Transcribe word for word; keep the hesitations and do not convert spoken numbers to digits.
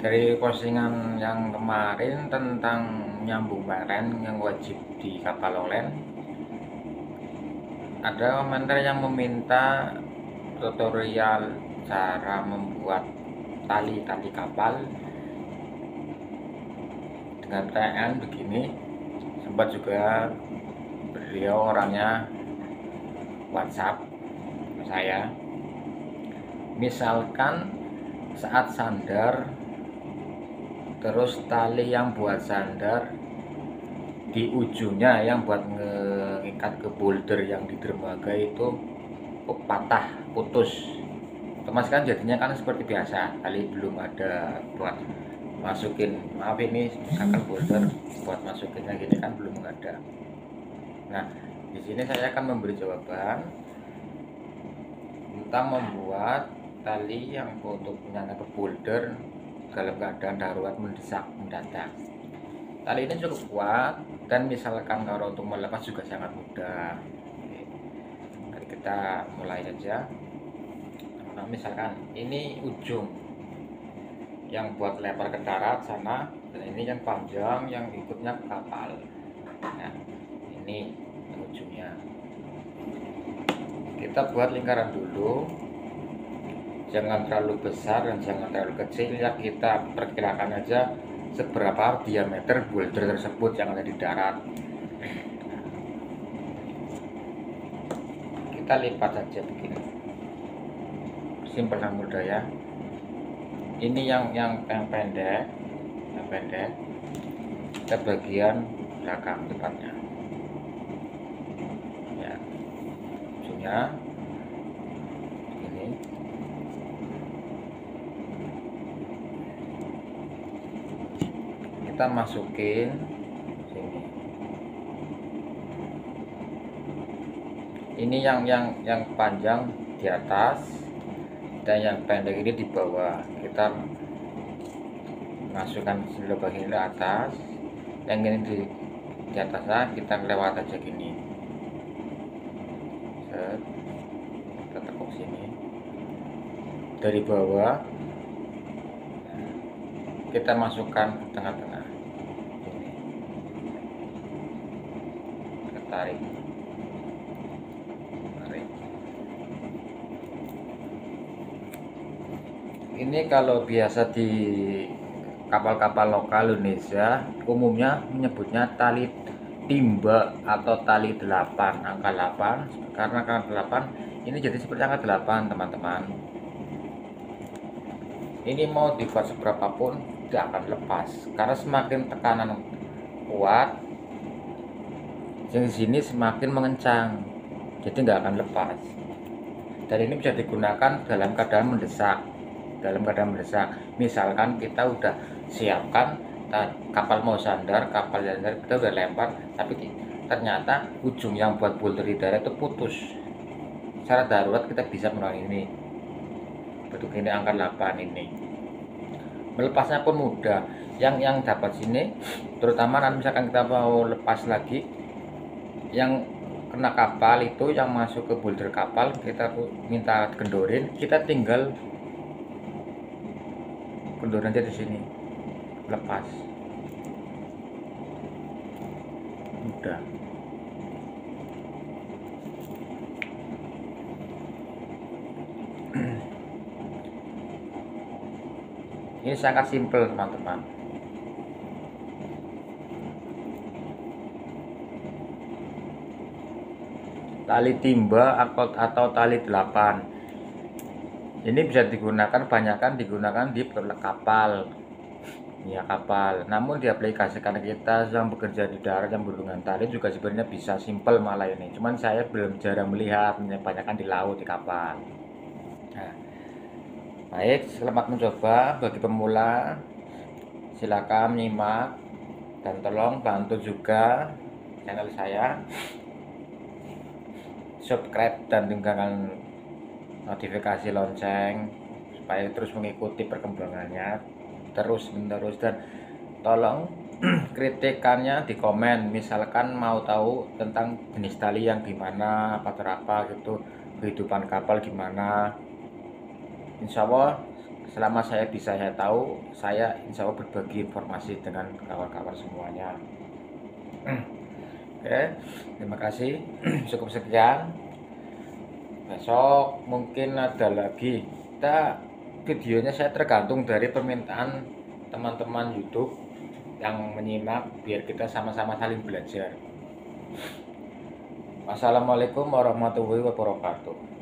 Dari postingan yang kemarin tentang nyambung meren yang wajib di kapal olen, ada komentar yang meminta tutorial cara membuat tali-tali kapal dengan pertanyaan begini. Sempat juga beliau orangnya WhatsApp saya, misalkan saat sandar, terus tali yang buat sandar di ujungnya yang buat ngikat ke boulder yang di dermaga itu patah, putus. Otomatis kan jadinya kan seperti biasa, tali belum ada buat masukin, maaf ini angkat boulder buat masukinnya gini kan belum ada. Nah, di sini saya akan memberi jawaban tentang membuat tali yang untuk menyangkut ke boulder dalam keadaan darurat mendesak mendadak. Tali ini cukup kuat dan misalkan kalau untuk melepas juga sangat mudah. Mari kita mulai saja. Nah, misalkan ini ujung yang buat lempar ke darat sana, dan ini yang panjang yang ikutnya ke kapal. Nah, ini ujungnya. Kita buat lingkaran dulu, jangan terlalu besar dan jangan terlalu kecil ya. Kita perkirakan aja seberapa diameter boulder tersebut yang ada di darat. Kita lipat saja begini, simpel dan mudah ya. Ini yang yang yang pendek, yang pendek kita bagian belakang depannya ya, ujungnya ini. Kita masukin sini. Ini yang yang yang panjang di atas dan yang pendek ini di bawah. Kita masukkan lubang ini ke atas, yang ini di di atasnya kita lewat aja gini. Set. Kita tekuk sini dari bawah, kita masukkan ke tengah-tengah. Kita tarik, tarik. Ini kalau biasa di kapal-kapal lokal Indonesia umumnya menyebutnya tali timba atau tali delapan, angka delapan, karena angka delapan ini jadi seperti angka delapan teman-teman. Ini mau dibuat seberapapun tidak akan lepas, karena semakin tekanan kuat yang sini semakin mengencang, jadi nggak akan lepas. Dan ini bisa digunakan dalam keadaan mendesak. Dalam keadaan mendesak, misalkan kita udah siapkan kapal mau sandar, kapal sandar kita udah lempar, tapi ternyata ujung yang buat boulder di darat itu putus. Secara darurat kita bisa menolong ini. Bentuk ini angka delapan ini. Melepasnya pun mudah. Yang yang dapat sini, terutama nanti misalkan kita mau lepas lagi, yang kena kapal itu yang masuk ke boulder kapal, kita minta kendorin, kita tinggal kendorin aja di sini, lepas, mudah. Ini sangat simpel teman-teman. Tali timba atau, atau tali delapan ini bisa digunakan, banyakkan digunakan di kapal ya, kapal. Namun diaplikasikan kita yang bekerja di darat yang berhubungan tali juga sebenarnya bisa simpel malah ini. Cuman saya belum jarang melihat, banyakkan di laut, di kapal. Nah, baik, selamat mencoba bagi pemula. Silakan menyimak dan tolong bantu juga channel saya, subscribe dan tinggalkan notifikasi lonceng supaya terus mengikuti perkembangannya terus menerus. Dan tolong kritikannya di komen, misalkan mau tahu tentang jenis tali yang gimana, apa terapa gitu, kehidupan kapal gimana. Insya Allah selama saya bisa saya tahu, saya insya Allah berbagi informasi dengan kawan-kawan semuanya. Oke, terima kasih. Cukup sekian. Besok mungkin ada lagi. Kita videonya saya tergantung dari permintaan teman-teman YouTube yang menyimak, biar kita sama-sama saling belajar. Wassalamualaikum warahmatullahi wabarakatuh.